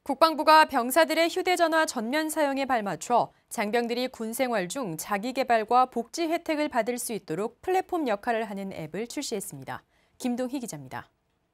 국방부가 병사들의 휴대전화 전면 사용에 발맞춰 장병들이 군 생활 중 자기 개발과 복지 혜택을 받을 수 있도록 플랫폼 역할을 하는 앱을 출시했습니다. 김동희 기자입니다.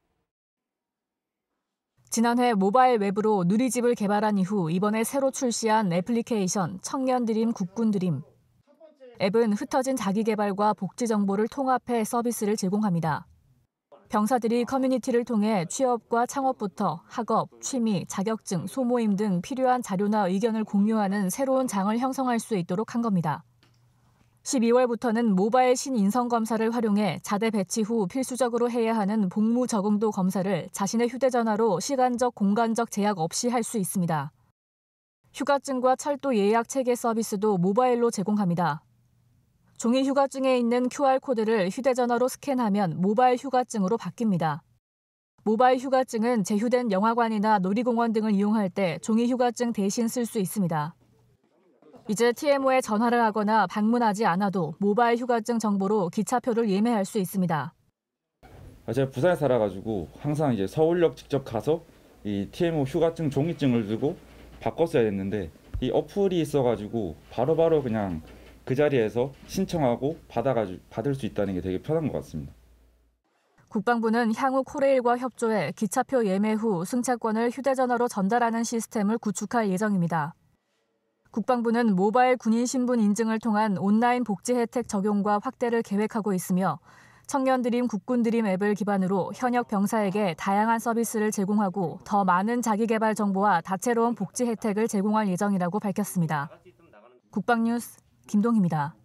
지난해 모바일 웹으로 누리집을 개발한 이후 이번에 새로 출시한 애플리케이션 청년드림 국군드림. 앱은 흩어진 자기 개발과 복지 정보를 통합해 서비스를 제공합니다. 병사들이 커뮤니티를 통해 취업과 창업부터 학업, 취미, 자격증, 소모임 등 필요한 자료나 의견을 공유하는 새로운 장을 형성할 수 있도록 한 겁니다. 12월부터는 모바일 신인성 검사를 활용해 자대 배치 후 필수적으로 해야 하는 복무 적응도 검사를 자신의 휴대전화로 시간적, 공간적 제약 없이 할 수 있습니다. 휴가증과 철도 예약 체계 서비스도 모바일로 제공합니다. 종이 휴가증에 있는 QR코드를 휴대전화로 스캔하면 모바일 휴가증으로 바뀝니다. 모바일 휴가증은 제휴된 영화관이나 놀이공원 등을 이용할 때 종이 휴가증 대신 쓸 수 있습니다. 이제 TMO에 전화를 하거나 방문하지 않아도 모바일 휴가증 정보로 기차표를 예매할 수 있습니다. 제가 부산에 살아가지고 항상 이제 서울역 직접 가서 이 TMO 휴가증 종이증을 들고 바꿨어야 했는데 이 어플이 있어가지고 바로바로 그냥 그 자리에서 신청하고 받을 수 있다는 게 되게 편한 것 같습니다. 국방부는 향후 코레일과 협조해 기차표 예매 후 승차권을 휴대전화로 전달하는 시스템을 구축할 예정입니다. 국방부는 모바일 군인 신분 인증을 통한 온라인 복지 혜택 적용과 확대를 계획하고 있으며 청년드림 국군드림 앱을 기반으로 현역 병사에게 다양한 서비스를 제공하고 더 많은 자기개발 정보와 다채로운 복지 혜택을 제공할 예정이라고 밝혔습니다. 국방뉴스 김동희입니다.